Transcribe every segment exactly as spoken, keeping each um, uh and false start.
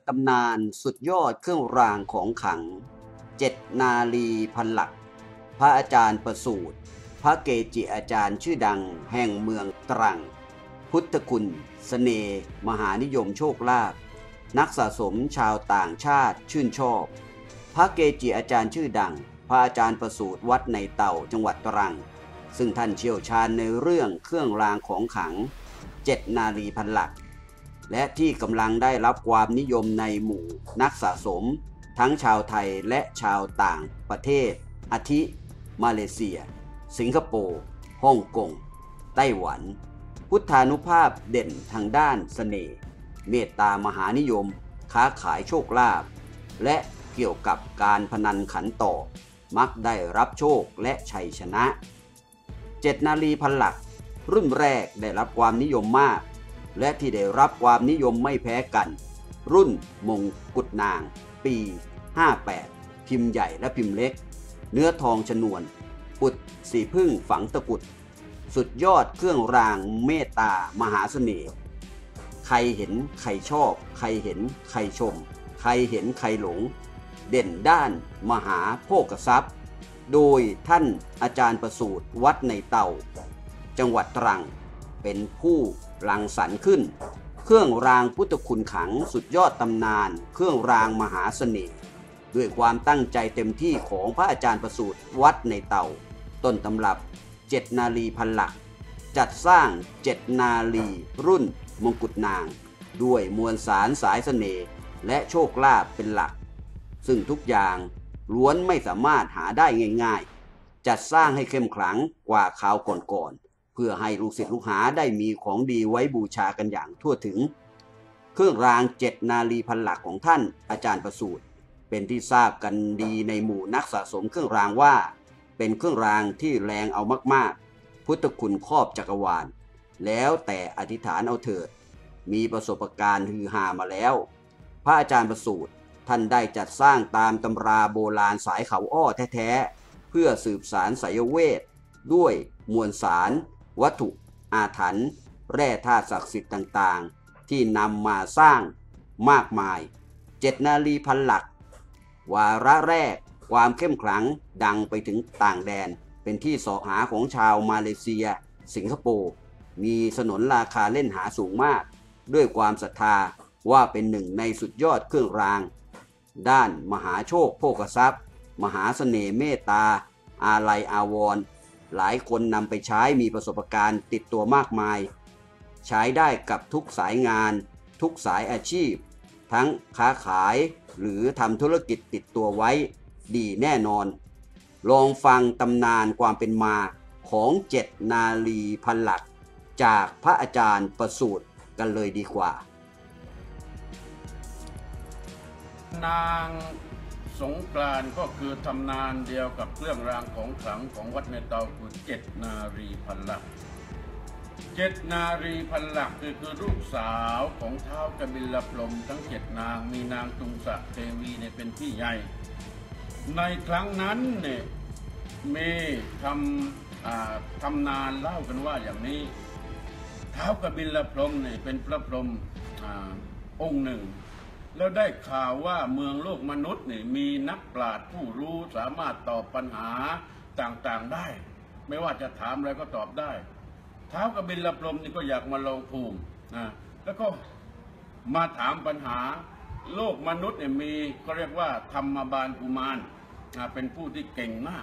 ตำนานสุดยอดเครื่องรางของขลังเจ็ดนาลีพันหลักพระอาจารย์ประสูติพระเกจิอาจารย์ชื่อดังแห่งเมืองตรังพุทธคุณสเสน่ห์มหานิยมโชคลาภนักสะสมชาวต่างชาติชื่นชอบพระเกจิอาจารย์ชื่อดังพระอาจารย์ประสูติวัดในเต่าจังหวัดตรังซึ่งท่านเชี่ยวชาญในเรื่องเครื่องรางของขลังเจ็ดนาลีพันหลักและที่กำลังได้รับความนิยมในหมู่นักสะสมทั้งชาวไทยและชาวต่างประเทศอาทิมาเลเซียสิงคโปร์ฮ่องกงไต้หวันพุทธานุภาพเด่นทางด้านเสน่ห์เมตตามหานิยมค้าขายโชคลาภและเกี่ยวกับการพนันขันต่อมักได้รับโชคและชัยชนะเจ็ดนาลีพันหลักรุ่นแรกได้รับความนิยมมากและที่ได้รับความนิยมไม่แพ้กันรุ่นมงกุฎนางปีห้าแปดพิมพ์ใหญ่และพิมพ์เล็กเนื้อทองชนวนปุดสีพึ่งฝังตะกุดสุดยอดเครื่องรางเมตตามหาเสน่ห์ใครเห็นใครชอบใครเห็นใครชมใครเห็นใครหลงเด่นด้านมหาโภคทรัพย์โดยท่านอาจารย์ประสูติวัดในเต่าจังหวัดตรังเป็นผู้รังสรรค์ขึ้นเครื่องรางพุทธคุณขังสุดยอดตำนานเครื่องรางมหาเสน่ห์ด้วยความตั้งใจเต็มที่ของพระอาจารย์ประสูติวัดในเต่าต้นตำรับเจ็ดนาลีพันหลักจัดสร้างเจ็ดนาลีรุ่นมงกุฎนางด้วยมวลสารสายเสน่ห์และโชคลาภเป็นหลักซึ่งทุกอย่างล้วนไม่สามารถหาได้ง่ายๆจัดสร้างให้เข้มขลังกว่าคราวก่อนๆเพื่อให้ลูกศิษย์ลูกหาได้มีของดีไว้บูชากันอย่างทั่วถึงเครื่องรางเจ็ดนาลีพันหลักของท่านอาจารย์ประสูติเป็นที่ทราบกันดีในหมู่นักสะสมเครื่องรางว่าเป็นเครื่องรางที่แรงเอามากๆพุทธคุณครอบจักรวาลแล้วแต่อธิษฐานเอาเถิดมีประสบการณ์ฮือฮามาแล้วพระอาจารย์ประสูติท่านได้จัดสร้างตามตำราโบราณสายเขาอ้อแท้ๆเพื่อสืบสารไสยเวทด้วยมวลสารวัตถุอาถรรพ์แร่ธาตุศักดิ์สิทธิ์ต่างๆที่นำมาสร้างมากมายเจ็ดนาลีพันหลักวาระแรกความเข้มขลังดังไปถึงต่างแดนเป็นที่เสาะหาของชาวมาเลเซียสิงคโปร์มีสนนราคาเล่นหาสูงมากด้วยความศรัทธาว่าเป็นหนึ่งในสุดยอดเครื่องรางด้านมหาโชคโภคทรัพย์มหาเสน่ห์เมตตาอาลัยอาวรณ์หลายคนนำไปใช้มีประสบการณ์ติดตัวมากมายใช้ได้กับทุกสายงานทุกสายอาชีพทั้งค้าขายหรือทำธุรกิจติดตัวไว้ดีแน่นอนลองฟังตำนานความเป็นมาของเจ็ดนาลีพันหลักจากพระอาจารย์ประสูติกันเลยดีกว่านางสงกรานต์ก็คือตำนานเดียวกับเครื่องรางของขลังของวัดในเตาคือเจ็ดนารีพันหลักเจ็ดนารีพันหลักคือคือลูกสาวของท้าวกบิลพรหมทั้งเจ็ดนางมีนางตุงสะเทวีเนี่ยเป็นพี่ใหญ่ในครั้งนั้นเนี่ยมีทำทำนานเล่ากันว่าอย่างนี้ท้าวกบิลพรหมเนี่ยเป็นพระพรหมองค์หนึ่งแล้วได้ข่าวว่าเมืองโลกมนุษย์นี่มีนักปราชญ์ผู้รู้สามารถตอบปัญหาต่างๆได้ไม่ว่าจะถามอะไรก็ตอบได้ท้าวกบิลพรหมนี่ก็อยากมาลองภูมินะแล้วก็มาถามปัญหาโลกมนุษย์เนี่ยมีก็เรียกว่าธรรมบาลกุมารเป็นผู้ที่เก่งมาก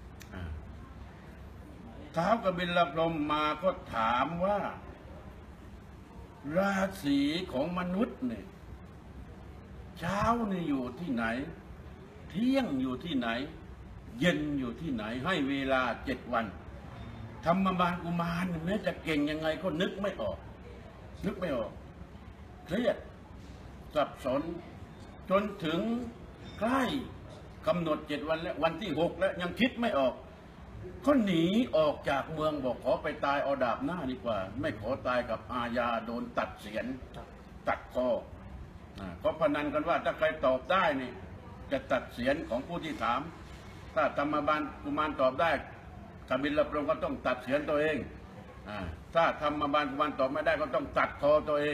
ท้าวกบิลพรหมมาก็ถามว่าราศีของมนุษย์เนี่ยเช้านี่อยู่ที่ไหนเที่ยงอยู่ที่ไหนเย็นอยู่ที่ไหนให้เวลาเจ็ดวันธรรมบาลกุมารแม้จะเก่งยังไงก็นึกไม่ออกนึกไม่ออกเครียดสับสนจนถึงใกล้กำหนดเจ็ดวันแล้ววันที่หกแล้วยังคิดไม่ออกก็หนีออกจากเมืองบอกขอไปตายเอาดาบหน้าดีกว่าไม่ขอตายกับอาญาโดนตัดเสียนตัดคอก็พนันกันว่าถ้าใครตอบได้นี่จะตัดเสียนของผู้ที่ถามถ้าธรรมบาลกุมารตอบได้กบิลพรหมก็ต้องตัดเสียนตัวเองถ้าธรรมบาลกุมารตอบไม่ได้ก็ต้องตัดคอตัวเอง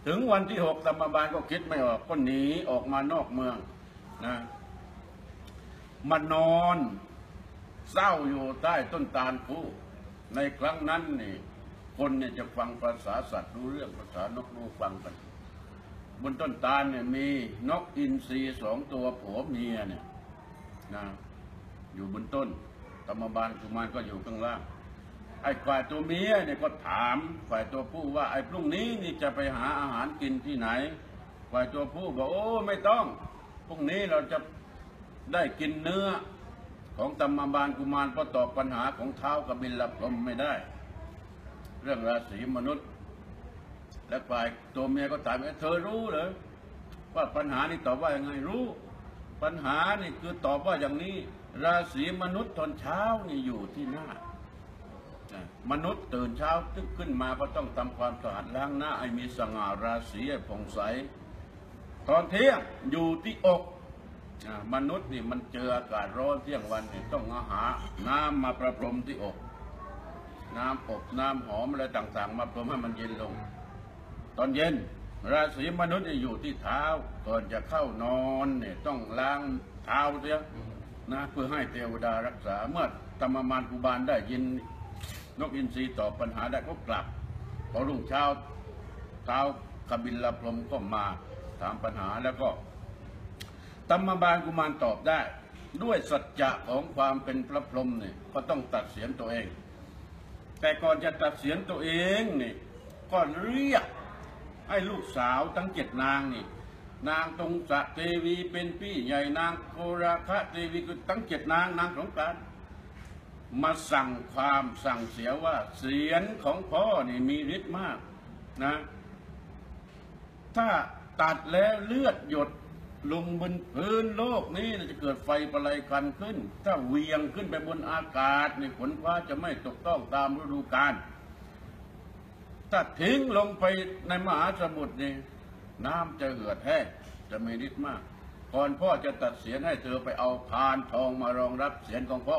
ถึงวันที่หกธรรมบาลก็คิดไม่ออกก็หนีออกมานอกเมืองนะมานอนเศร้าอยู่ใต้ต้นตาลคู่ในครั้งนั้นนี่คนเนี่ยจะฟังภาษาสัตว์รู้เรื่องภาษานกรู้ฟังกันบนต้นตาลเนี่ยมีนกอินทรีสองตัวผัวเมียเนี่ยนะอยู่บนต้นธรรมบาลกุมารก็อยู่ข้างล่างไอ้ฝ่ายตัวเมียเนี่ยก็ถามฝ่ายตัวผู้ว่าไอ้พรุ่งนี้นี่จะไปหาอาหารกินที่ไหนฝ่ายตัวผู้บอกโอ้ไม่ต้องพรุ่งนี้เราจะได้กินเนื้อของธรรมบาลกุมารเพราะตอบปัญหาของเท้ากบิลพรหมไม่ได้เรื่องราศีมนุษย์และฝ่ายตัวเมียก็ถามเธอรู้เหรอว่าปัญหานี่ตอบว่ายังไงรู้ปัญหานี่คือตอบว่าอย่างนี้ราศีมนุษย์ตอนเช้านี่อยู่ที่หน้ามนุษย์ตื่นเช้าตึกขึ้นมาก็ต้องทำความสะอาดล้างหน้าให้มีสง่าราศีให้ผ่องใสตอนเที่ยงอยู่ที่อกมนุษย์นี่มันเจออากาศร้อนเที่ยงวันนี่ต้องหาน้ำมาประพรมที่อกน้ำอบน้ำหอมอะไรต่างๆมาพรมให้มันเย็นลงตอนเย็นราศีมนุษย์อยู่ที่เท้าก่อนจะเข้านอนเนี่ยต้องล้างเท้าเสียนะเพื่อให้เทวดารักษาเมื่อธรรมมารกุบาลได้ยินนกอินทรีตอบปัญหาได้ก็กลับพอรุ่งเช้าเท้ากบิลพรหมก็มาถามปัญหาแล้วก็ธรรมบาลกุมารตอบได้ด้วยสัจจะของความเป็นพระพรหมเนี่ยก็ต้องตัดเสียนตัวเองแต่ก่อนจะตัดเสียนตัวเองนี่ก็เรียกให้ลูกสาวทั้งเจ็ดนางนี่นางตงสะเทวีเป็นพี่ใหญ่นางโคราคะเทวีคือทั้งเจ็ดนางนางสงกรานต์มาสั่งความสั่งเสียว่าเสียนของพ่อนี่มีฤทธิ์มากนะถ้าตัดแล้วเลือดหยดลงบนพื้นโลกนี้จะเกิดไฟประไลคันขึ้นถ้าเวียงขึ้นไปบนอากาศในฝนฟ้าจะไม่ตกต้องตามฤดูกาลถ้าทิ้งลงไปในมหาสมุทรนี่น้ำจะเหือดแห้งจะมีฤทธิ์มากก่อนพ่อจะตัดเสียนให้เธอไปเอาพานทองมารองรับเสียนของพ่อ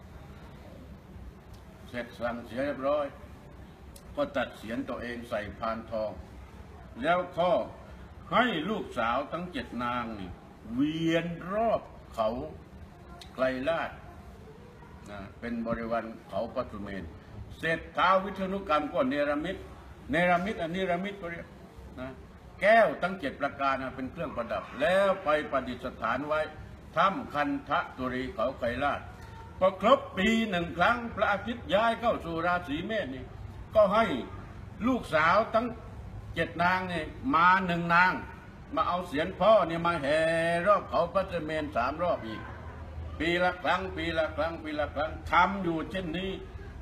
เสร็จสั่งเสียเรียบร้อยก็ตัดเสียนตัวเองใส่พานทองแล้วก็ให้ลูกสาวทั้งเจ็ดนางนี่เวียนรอบเขาไกลลาดนะเป็นบริวารเขาปฐุมเมนเสร็จท้าววิษณุกรรมก็เนรมิตเนรมิตอันนี้เนรมิตก็เรียกนะแก้วทั้งเจ็ดประการนะเป็นเครื่องประดับแล้วไปประดิษฐานไว้ถ้ำคันทะตุรีเขาไกลลาดพอครบปีหนึ่งครั้งพระอาทิตย์ย้ายเข้าสู่ราศีเมษนี่ก็ให้ลูกสาวทั้งเจ็ดนางนี่มาหนึ่งนางมาเอาเสียนพ่อเนี่ยมาแห่รอบเขาพระเจเมนสามรอบอีกปีละครั้งปีละครั้งปีละครั้งทำอยู่เช่นนี้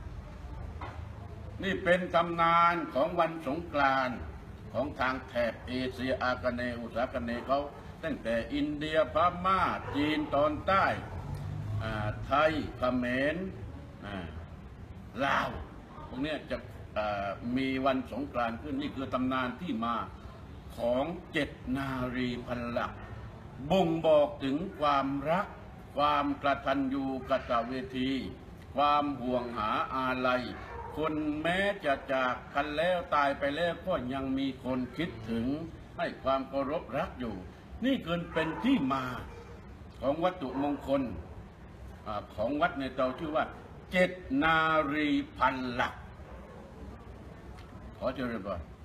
นี่เป็นตำนานของวันสงกรานต์ของทางแถบเอเชียอาคเนย์อุษาคเนย์เขาตั้งแต่อินเดียพม่าจีนตอนใต้ไทยเขมรลาวพวกนี้จะมีวันสงกรานต์ขึ้นนี่คือตำนานที่มาของเจ็ดนารีพันหลักบ่งบอกถึงความรักความกตัญญูกตเวทีความห่วงหาอาลัยคนแม้จะจากกันแล้วตายไปแล้วก็ยังมีคนคิดถึงให้ความเคารพรักอยู่นี่เกินเป็นที่มาของวัตถุมงคลของวัดในเตาชื่อว่าเจ็ดนารีพันหลักขอเจริญพร